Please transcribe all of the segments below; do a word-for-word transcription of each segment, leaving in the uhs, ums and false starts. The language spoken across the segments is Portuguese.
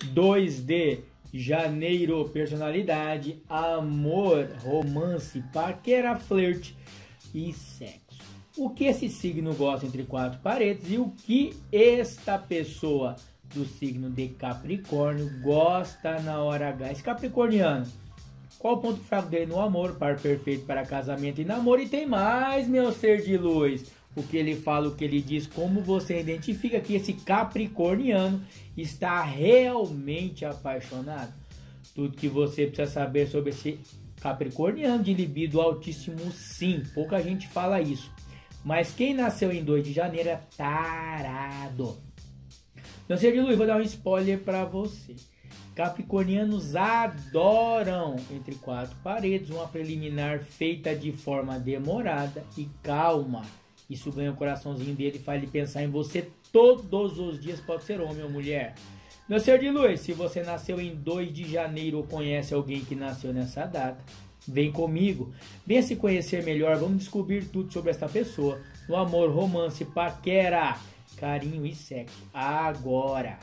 dois de janeiro, personalidade, amor, romance, paquera, flerte e sexo. O que esse signo gosta entre quatro paredes e o que esta pessoa do signo de Capricórnio gosta na hora H. Esse capricorniano, qual o ponto fraco dele no amor? Par perfeito para casamento e namoro. E tem mais, meu ser de luz. O que ele fala, o que ele diz, como você identifica que esse capricorniano está realmente apaixonado. Tudo que você precisa saber sobre esse capricorniano de libido altíssimo, sim. Pouca gente fala isso. Mas quem nasceu em dois de janeiro é tarado. Meu ser de luz, vou dar um spoiler para você. Capricornianos adoram entre quatro paredes uma preliminar feita de forma demorada e calma. Isso ganha o coraçãozinho dele e faz ele pensar em você todos os dias, pode ser homem ou mulher. Meu ser de luz, se você nasceu em dois de janeiro ou conhece alguém que nasceu nessa data, vem comigo, venha se conhecer melhor, vamos descobrir tudo sobre esta pessoa. No amor, romance, paquera, carinho e sexo. Agora,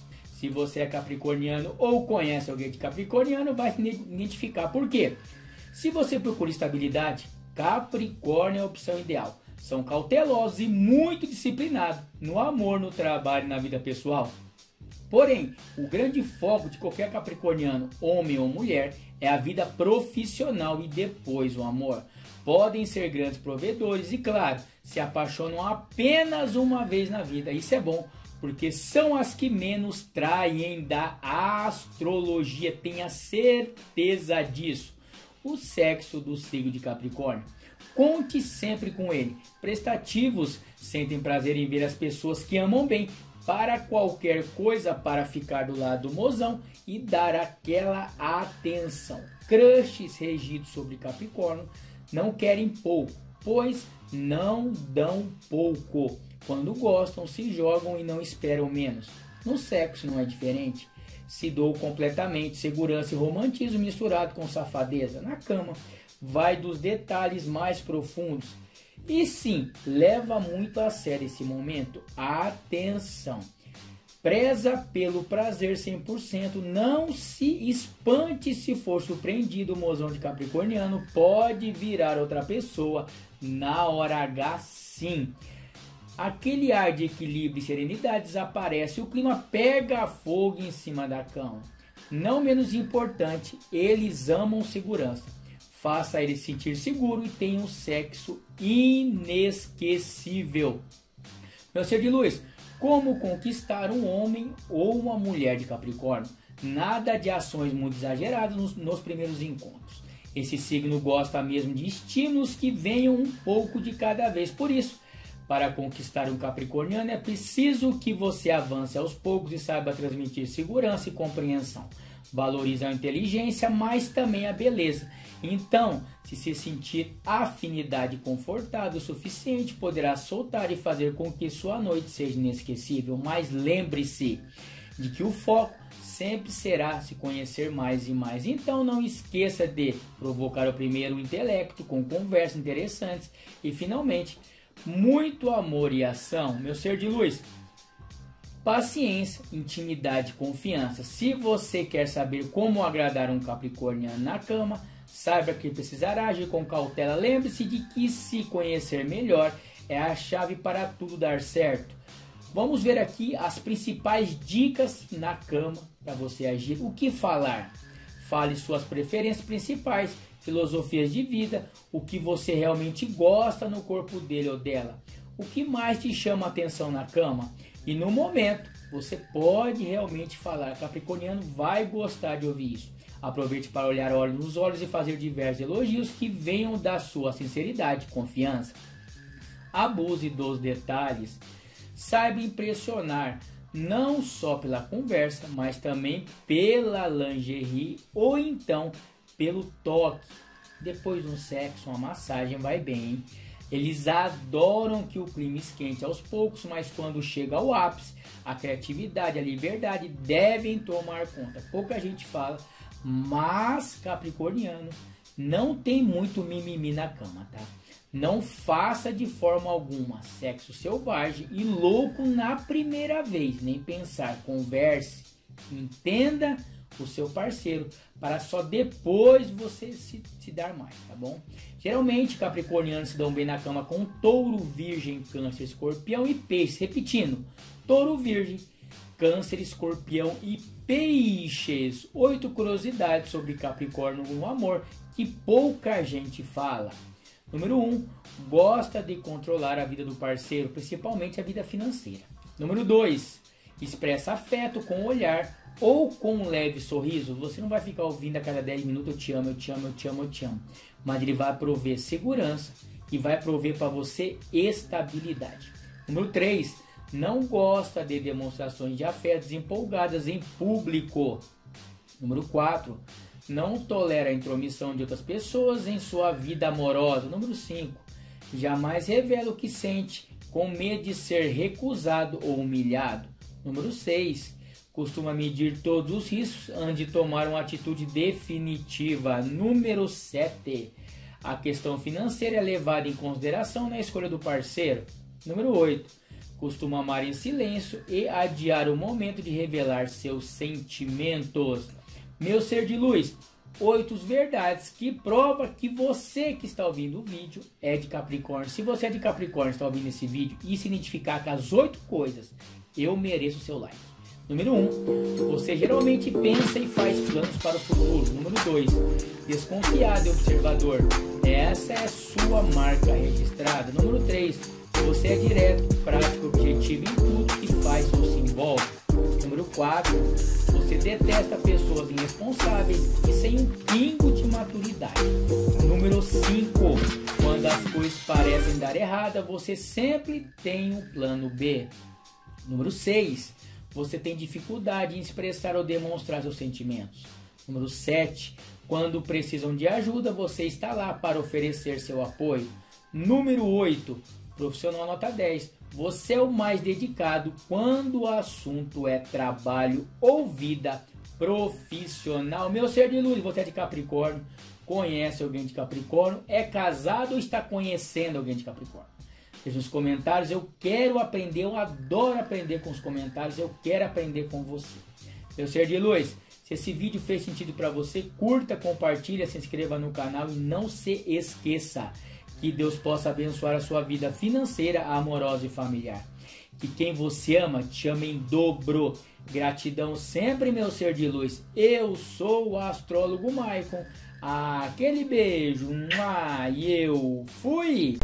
se você é capricorniano ou conhece alguém de capricorniano, vai se identificar. Por quê? Se você procura estabilidade, Capricórnio é a opção ideal. São cautelosos e muito disciplinados no amor, no trabalho e na vida pessoal. Porém, o grande foco de qualquer capricorniano, homem ou mulher, é a vida profissional e depois o amor. Podem ser grandes provedores e, claro, se apaixonam apenas uma vez na vida. Isso é bom, porque são as que menos traem da astrologia. Tenha certeza disso. O sexo do signo de Capricórnio. Conte sempre com ele. Prestativos sentem prazer em ver as pessoas que amam bem, para qualquer coisa para ficar do lado do mozão e dar aquela atenção. Crushes regidos sobre Capricórnio não querem pouco, pois não dão pouco. Quando gostam, se jogam e não esperam menos. No sexo não é diferente. Se dou completamente, segurança e romantismo misturado com safadeza. Na cama, vai dos detalhes mais profundos. E sim, leva muito a sério esse momento. Atenção! Preza pelo prazer cem por cento. Não se espante se for surpreendido. O mozão de Capricorniano pode virar outra pessoa na hora H, sim. Aquele ar de equilíbrio e serenidade desaparece. O clima pega fogo em cima da cama. Não menos importante, eles amam segurança. Faça ele sentir seguro e tenha um sexo inesquecível. Meu ser de luz, como conquistar um homem ou uma mulher de Capricórnio? Nada de ações muito exageradas nos, nos primeiros encontros. Esse signo gosta mesmo de estímulos que venham um pouco de cada vez. Por isso, para conquistar um capricorniano é preciso que você avance aos poucos e saiba transmitir segurança e compreensão. Valorize a inteligência, mas também a beleza. Então, se se sentir afinidade confortável o suficiente, poderá soltar e fazer com que sua noite seja inesquecível. Mas lembre-se de que o foco sempre será se conhecer mais e mais. Então, não esqueça de provocar o primeiro intelecto com conversas interessantes e, finalmente, muito amor e ação. Meu ser de luz, paciência, intimidade e confiança. Se você quer saber como agradar um capricorniano na cama, saiba que precisará agir com cautela. Lembre-se de que se conhecer melhor é a chave para tudo dar certo. Vamos ver aqui as principais dicas na cama para você agir. O que falar? Fale suas preferências principais, filosofias de vida, o que você realmente gosta no corpo dele ou dela. O que mais te chama a atenção na cama? E no momento, você pode realmente falar. Capricorniano vai gostar de ouvir isso. Aproveite para olhar olhos nos olhos e fazer diversos elogios que venham da sua sinceridade e confiança. Abuse dos detalhes. Saiba impressionar, não só pela conversa, mas também pela lingerie ou então pelo toque. Depois do sexo, uma massagem vai bem, hein? Eles adoram que o clima esquente aos poucos, mas quando chega ao ápice, a criatividade e a liberdade devem tomar conta. Pouca gente fala, mas capricorniano não tem muito mimimi na cama, tá? Não faça de forma alguma sexo selvagem e louco na primeira vez, nem pensar. Converse, Entenda o seu parceiro, para só depois você se, se dar mais, tá bom? Geralmente, capricornianos se dão bem na cama com touro, virgem, câncer, escorpião e peixe. Repetindo, touro, virgem, câncer, escorpião e peixes. Oito curiosidades sobre Capricórnio no amor que pouca gente fala. Número um, gosta de controlar a vida do parceiro, principalmente a vida financeira. Número dois, expressa afeto com o olhar ou com um leve sorriso. Você não vai ficar ouvindo a cada dez minutos, eu te amo, eu te amo, eu te amo, eu te amo. Mas ele vai prover segurança e vai prover para você estabilidade. Número três, não gosta de demonstrações de afetos empolgadas em público. Número quatro, não tolera a intromissão de outras pessoas em sua vida amorosa. Número cinco, jamais revela o que sente com medo de ser recusado ou humilhado. Número seis, costuma medir todos os riscos antes de tomar uma atitude definitiva. Número sete, a questão financeira é levada em consideração na escolha do parceiro. Número oito, costuma amar em silêncio e adiar o momento de revelar seus sentimentos. Meu ser de luz, oito verdades que prova que você que está ouvindo o vídeo é de Capricórnio. Se você é de Capricórnio e está ouvindo esse vídeo e se identificar com as oito coisas, eu mereço o seu like. Número um, você geralmente pensa e faz planos para o futuro. Número dois, desconfiado e observador. Essa é sua marca registrada. Número três, você é direto, prático, objetivo em tudo que faz ou se envolve. Número quatro, você detesta pessoas irresponsáveis e sem um pingo de maturidade. Número cinco, quando as coisas parecem dar errada, você sempre tem um plano B. Número seis, você tem dificuldade em expressar ou demonstrar seus sentimentos. Número sete, quando precisam de ajuda, você está lá para oferecer seu apoio. Número oito, profissional nota dez. Você é o mais dedicado quando o assunto é trabalho ou vida profissional. Meu ser de luz, você é de Capricórnio, conhece alguém de Capricórnio, é casado ou está conhecendo alguém de Capricórnio? Deixe nos comentários, eu quero aprender, eu adoro aprender com os comentários, eu quero aprender com você. Meu ser de luz, se esse vídeo fez sentido para você, curta, compartilha, se inscreva no canal e não se esqueça que Deus possa abençoar a sua vida financeira, amorosa e familiar. Que quem você ama, te ama em dobro. Gratidão sempre, meu ser de luz. Eu sou o astrólogo Maicon. Aquele beijo. E eu fui!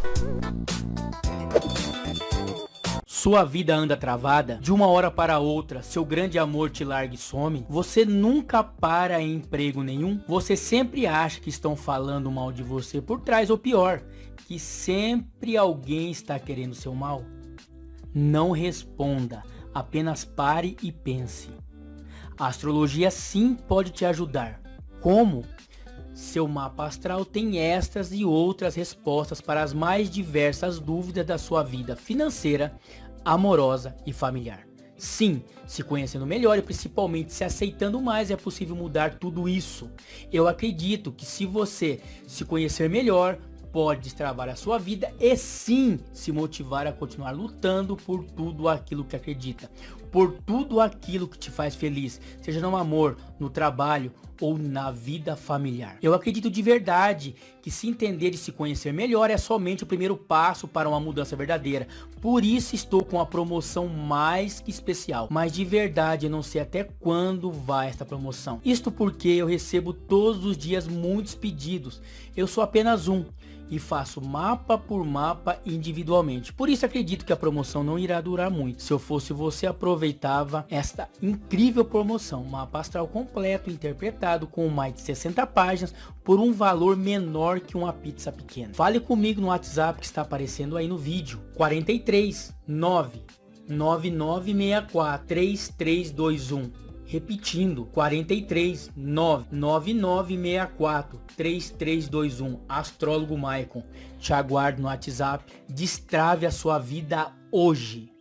Sua vida anda travada? De uma hora para outra, seu grande amor te larga e some? Você nunca para em emprego nenhum? Você sempre acha que estão falando mal de você por trás, ou pior, que sempre alguém está querendo seu mal? Não responda, apenas pare e pense. A astrologia sim pode te ajudar. Como? Seu mapa astral tem estas e outras respostas para as mais diversas dúvidas da sua vida financeira, amorosa e familiar. Sim, se conhecendo melhor e principalmente se aceitando mais, é possível mudar tudo isso. Eu acredito que se você se conhecer melhor, pode destravar a sua vida e sim se motivar a continuar lutando por tudo aquilo que acredita, por tudo aquilo que te faz feliz, seja no amor, no trabalho ou na vida familiar. Eu acredito de verdade que se entender e se conhecer melhor é somente o primeiro passo para uma mudança verdadeira. Por isso estou com a promoção mais que especial. Mas de verdade eu não sei até quando vai esta promoção. Isto porque eu recebo todos os dias muitos pedidos. Eu sou apenas um e faço mapa por mapa individualmente. Por isso acredito que a promoção não irá durar muito. Se eu fosse você, aproveitava esta incrível promoção. Mapa astral completo, interpretado com mais de sessenta páginas por um valor menor que uma pizza pequena. Fale comigo no WhatsApp que está aparecendo aí no vídeo. quarenta e três, nove, nove nove seis quatro, três três dois um. Repetindo, quarenta e três, nove, nove nove seis quatro, três três dois um, Astrólogo Maicon. Te aguardo no WhatsApp. Destrave a sua vida hoje.